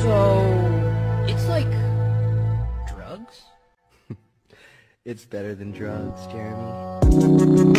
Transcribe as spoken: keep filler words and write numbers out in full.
So, it's like drugs? It's better than drugs, Jeremy.